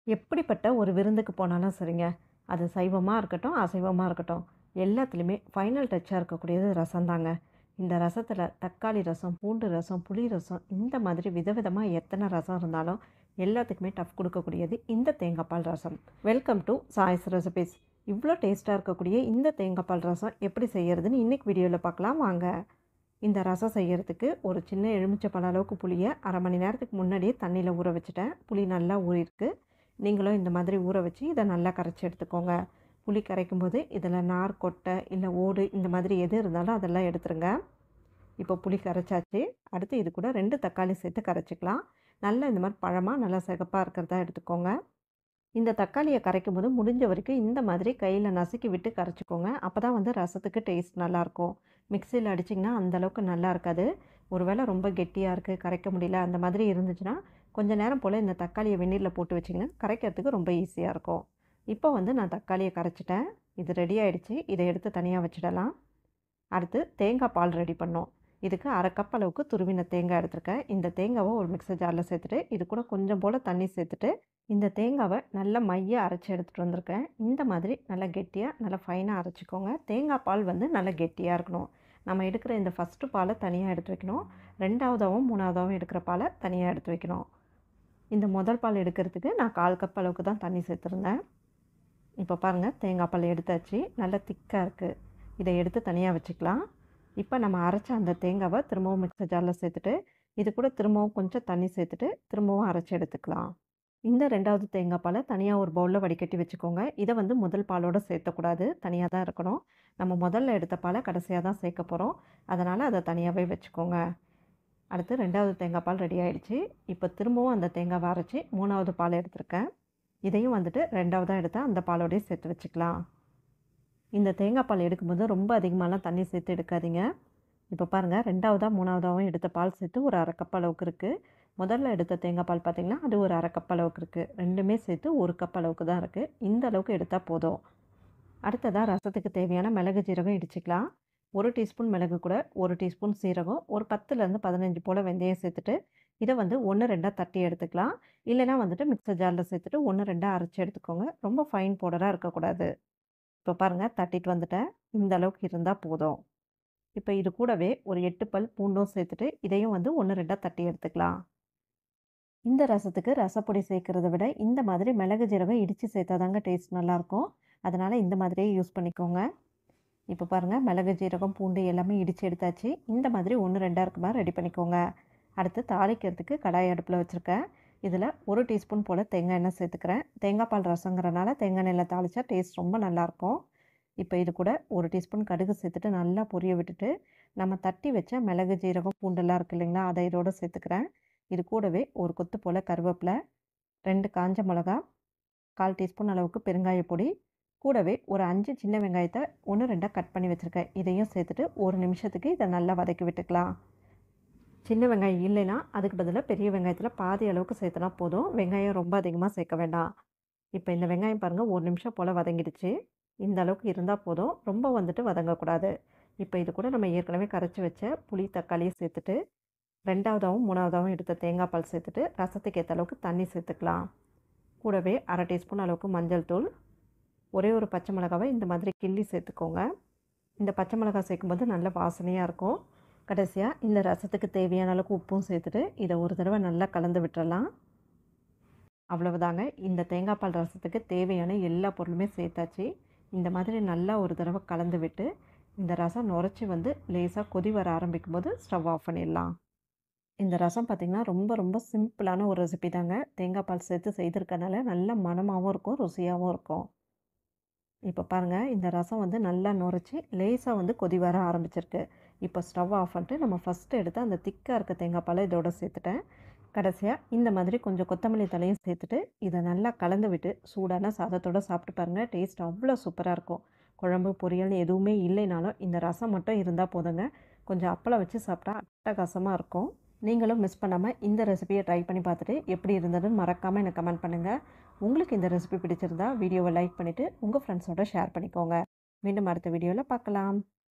எப்படிப்பட்ட ஒரு விருந்துக்கு போனாலும் சரிங்க. அது சைவமா இருக்கட்டும், அசைவமா இருக்கட்டும். எல்லாத்துலயுமே ஃபைனல் டச்சா இருக்கக்கூடியது ரசம் தாங்க. இந்த ரசத்துல தக்காளி ரசம், பூண்டு ரசம், புளி ரசம் இந்த மாதிரி விதவிதமா எத்தன ரசம் இருந்தாலும், எல்லாத்துக்குமே டஃப் குடுக்கக்கூடியது இந்த தேங்காய் பால் ரசம். Welcome to choice recipes. இவ்ளோ டேஸ்ட்டா இருக்கக்கூடிய இந்த தேங்காய் பால் ரசம் எப்படி செய்யறதுன்னு இன்னைக்கு வீடியோல பார்க்கலாம் வாங்க. இந்த ரசம் செய்யறதுக்கு ஒரு சின்ன எலுமிச்சை பழ அளவுக்கு புளிய 1/2 மணி நேரத்துக்கு முன்னாடியே தண்ணியில ஊற வச்சுட்டேன். புளி நல்லா ஊறிருக்கு. நீங்களும் இந்த மாதிரி ஊற வச்சு இதை நல்லா கரைச்சி எடுத்துக்கோங்க. புளி கரைக்கும்போது இதில் நார், கொட்டை இல்லை ஓடு இந்த மாதிரி எது இருந்தாலும் அதெல்லாம் எடுத்துருங்க. இப்போ புளி கரைச்சாச்சு. அடுத்து இது கூட 2 தக்காளி சேர்த்து கரைச்சிக்கலாம். நல்லா இந்த மாதிரி பழமாக நல்லா சிகப்பாக இருக்கிறதா எடுத்துக்கோங்க. இந்த தக்காளியை கரைக்கும்போது முடிஞ்ச வரைக்கும் இந்த மாதிரி கையில் நசுக்கி விட்டு கரைச்சிக்கோங்க. அப்போ தான் வந்து ரசத்துக்கு டேஸ்ட் நல்லாயிருக்கும். மிக்சியில் அடிச்சிங்கன்னா அந்தளவுக்கு நல்லா இருக்காது. ஒருவேளை ரொம்ப கெட்டியாக இருக்குது, கரைக்க முடியல அந்த மாதிரி இருந்துச்சுன்னா கொஞ்ச நேரம் போல் இந்த தக்காளியை வெந்நீரில் போட்டு வச்சிங்கன்னா கரைக்கிறதுக்கு ரொம்ப ஈஸியாக இருக்கும். இப்போ வந்து நான் தக்காளியை கரைச்சிட்டேன். இது ரெடி ஆகிடுச்சு. இதை எடுத்து தனியாக வச்சிடலாம். அடுத்து தேங்காய் பால் ரெடி பண்ணோம். இதுக்கு 1/2 கப் அளவுக்கு துருவின தேங்காய் எடுத்திருக்கேன். இந்த தேங்காவை ஒரு மிக்ஸர் ஜாரில் சேர்த்துட்டு இது கூட கொஞ்சம் போல் தண்ணி சேர்த்துட்டு இந்த தேங்காவை நல்லா மைய அரைச்சி எடுத்துகிட்டு வந்திருக்கேன். இந்த மாதிரி நல்லா கெட்டியாக நல்லா ஃபைனாக அரைச்சிக்கோங்க. தேங்காய் பால் வந்து நல்லா கெட்டியாக இருக்கணும். நம்ம எடுக்கிற இந்த ஃபஸ்ட்டு பாலை தனியாக எடுத்து வைக்கணும். 2வதாகவும் 3வதாகவும் எடுக்கிற பாலை தனியாக எடுத்து வைக்கணும். இந்த முதல் பால் எடுக்கிறதுக்கு நான் 1/4 கப் அளவுக்கு தான் தண்ணி சேர்த்துருந்தேன். இப்போ பாருங்கள், தேங்காய் பால் எடுத்தாச்சு. நல்லா திக்காக இருக்குது. இதை எடுத்து தனியாக வச்சுக்கலாம். இப்போ நம்ம அரைச்ச அந்த தேங்காவை திரும்பவும் மிக்ஸர் ஜாரில் சேர்த்துட்டு இது கூட திரும்பவும் கொஞ்சம் தண்ணி சேர்த்துட்டு திரும்பவும் அரைச்சி எடுத்துக்கலாம். இந்த 2வது தேங்காய் பாலை தனியாக ஒரு பவுலில் வடிகட்டி வச்சுக்கோங்க. இதை வந்து முதல் பாலோடு சேர்த்தக்கூடாது, தனியாக தான் இருக்கணும். நம்ம முதல்ல எடுத்த பாலை கடைசியாக தான் சேர்க்க போகிறோம். அதனால் அதை தனியாகவே வச்சுக்கோங்க. அடுத்து 2வது தேங்காய் பால் ரெடி ஆகிடுச்சு. இப்போ திரும்பவும் அந்த தேங்காவை அரைச்சி 3வது பால் எடுத்திருக்கேன். இதையும் வந்துட்டு 2வதாக எடுத்தால் அந்த பாலோடையே சேர்த்து வச்சுக்கலாம். இந்த தேங்காய் பால் எடுக்கும்போது ரொம்ப அதிகமாகலாம் தண்ணி சேர்த்து எடுக்காதீங்க. இப்போ பாருங்கள், 2வதா 3வதாகவும் எடுத்த பால் சேர்த்து ஒரு 1/2 கப் அளவுக்கு இருக்குது. முதல்ல எடுத்த தேங்காய் பால் பார்த்திங்கன்னா அது ஒரு 1/2 கப் அளவுக்கு இருக்குது. ரெண்டுமே சேர்த்து 1 கப் அளவுக்கு தான் இருக்குது. இந்த அளவுக்கு எடுத்தால் போதும். அடுத்ததாக ரசத்துக்கு தேவையான மிளகு ஜீரகம் இடிச்சிக்கலாம். 1 டீஸ்பூன் மிளகு கூட 1 டீஸ்பூன் சீரகம், ஒரு 10லேருந்து 15 போல் வெந்தயம் சேர்த்துட்டு இதை வந்து 1, 2 தட்டி எடுத்துக்கலாம். இல்லைனா வந்துட்டு மிக்ஸர் ஜாரில் சேர்த்துட்டு 1, 2 அரைச்சி எடுத்துக்கோங்க. ரொம்ப ஃபைன் பவுடராக இருக்கக்கூடாது. இப்போ பாருங்கள், தட்டிட்டு வந்துட்டேன். இந்த அளவுக்கு இருந்தால் போதும். இப்போ இது கூடவே ஒரு 8 பல் பூண்டும் சேர்த்துட்டு இதையும் வந்து 1, 2 தட்டி எடுத்துக்கலாம். இந்த ரசத்துக்கு ரசப்பொடி சேர்க்குறத விட இந்த மாதிரி மிளகு ஜீரகம் இடித்து சேர்த்தா தாங்க டேஸ்ட் நல்லாயிருக்கும். அதனால் இந்த மாதிரியே யூஸ் பண்ணிக்கோங்க. இப்போ பாருங்கள், மிளகு ஜீரகம் பூண்டு எல்லாமே இடித்து எடுத்தாச்சு. இந்த மாதிரி 1, 2 இருக்க மாதிரி ரெடி பண்ணிக்கோங்க. அடுத்து தாளிக்கிறதுக்கு கடாய் அடுப்பில் வச்சுருக்கேன். இதில் 1 டீஸ்பூன் போல் தேங்காய் எண்ணெய் சேர்த்துக்கிறேன். தேங்காய் பால் ரசங்கிறனால தேங்காய் எண்ணெயில் தாளித்தா டேஸ்ட் ரொம்ப நல்லாயிருக்கும். இப்போ இது கூட 1 டீஸ்பூன் கடுகு சேர்த்துட்டு நல்லா பொரிய விட்டுட்டு நம்ம தட்டி வச்ச மிளகு ஜீரகம் பூண்டெல்லாம் இருக்குது இல்லைங்களா, அதை இதோடு சேர்த்துக்கிறேன். இது கூடவே ஒரு கொத்து போல் கருவேப்பிலை, 2 காஞ்ச மிளகா, 1/4 டீஸ்பூன் அளவுக்கு பெருங்காய பொடி, கூடவே ஒரு 5 சின்ன வெங்காயத்தை 1, 2 கட் பண்ணி வச்சுருக்கேன். இதையும் சேர்த்துட்டு 1 நிமிஷத்துக்கு இதை நல்லா வதக்கி விட்டுக்கலாம். சின்ன வெங்காயம் இல்லைன்னா அதுக்கு பதிலாக பெரிய வெங்காயத்தில் பாதி அளவுக்கு சேர்த்துனா போதும். வெங்காயம் ரொம்ப அதிகமாக சேர்க்க வேண்டாம். இப்போ இந்த வெங்காயம் பாருங்கள் 1 நிமிஷம் போல் வதங்கிடுச்சு. இந்த அளவுக்கு இருந்தால் போதும், ரொம்ப வந்துட்டு வதங்கக்கூடாது. இப்போ இது கூட நம்ம ஏற்கனவே கரைச்சி வச்ச புளி தக்காளியை சேர்த்துட்டு 2வதாகவும் 3வதாகவும் எடுத்த தேங்காய் பால் சேர்த்துட்டு ரசத்துக்கு ஏற்ற அளவுக்கு தண்ணி சேர்த்துக்கலாம். கூடவே 1/2 டீஸ்பூன் அளவுக்கு மஞ்சள் தூள், ஒரே ஒரு பச்சை மிளகாவை இந்த மாதிரி கிள்ளி சேர்த்துக்கோங்க. இந்த பச்சை மிளகாய் சேர்க்கும்போது நல்ல வாசனையாக இருக்கும். கடைசியாக இந்த ரசத்துக்கு தேவையான அளவுக்கு உப்பும் சேர்த்துட்டு இதை ஒரு தடவை நல்லா கலந்து விட்டுறலாம். அவ்வளவுதாங்க, இந்த தேங்காய் பால் ரசத்துக்கு தேவையான எல்லா பொருளுமே சேர்த்தாச்சு. இந்த மாதிரி நல்லா ஒரு தடவை கலந்து விட்டு இந்த ரசம் நுரைச்சி வந்து லேசாக கொதி வர ஆரம்பிக்கும் போது ஸ்டவ் ஆஃப் பண்ணிடலாம். இந்த ரசம் பார்த்திங்கன்னா ரொம்ப ரொம்ப சிம்பிளான ஒரு ரெசிபி தாங்க. தேங்காய் பால் சேர்த்து செய்திருக்கனால நல்ல மணமாகவும் இருக்கும், ருசியாகவும் இருக்கும். இப்போ பாருங்கள், இந்த ரசம் வந்து நல்லா நுரைச்சி லேசாக வந்து கொதி வர ஆரம்பிச்சிருக்கு. இப்போ ஸ்டவ் ஆஃப் பண்ணிட்டு நம்ம ஃபஸ்ட்டு எடுத்து அந்த திக்காக இருக்க தேங்காய் பாலை இதோட சேர்த்துட்டேன். கடைசியாக இந்த மாதிரி கொஞ்சம் கொத்தமல்லி தலையும் சேர்த்துட்டு இதை நல்லா கலந்து விட்டு சூடான சாதத்தோடு சாப்பிட்டு பாருங்கள். டேஸ்ட் அவ்வளோ சூப்பராக இருக்கும். குழம்பு பொரியல்னு எதுவுமே இல்லைனாலும் இந்த ரசம் மட்டும் இருந்தால் போதுங்க. கொஞ்சம் அப்பளம் வச்சு சாப்பிட்டா அட்டகாசமாக இருக்கும். நீங்களும் மிஸ் பண்ணாமல் இந்த ரெசிபியை ட்ரை பண்ணி பார்த்துட்டு எப்படி இருந்ததுன்னு மறக்காமல் எனக்கு கமெண்ட் பண்ணுங்கள். உங்களுக்கு இந்த ரெசிபி பிடிச்சிருந்தா வீடியோவை லைக் பண்ணிவிட்டு உங்கள் ஃப்ரெண்ட்ஸோட ஷேர் பண்ணிக்கோங்க. மீண்டும் அடுத்த வீடியோவில் பார்க்கலாம்.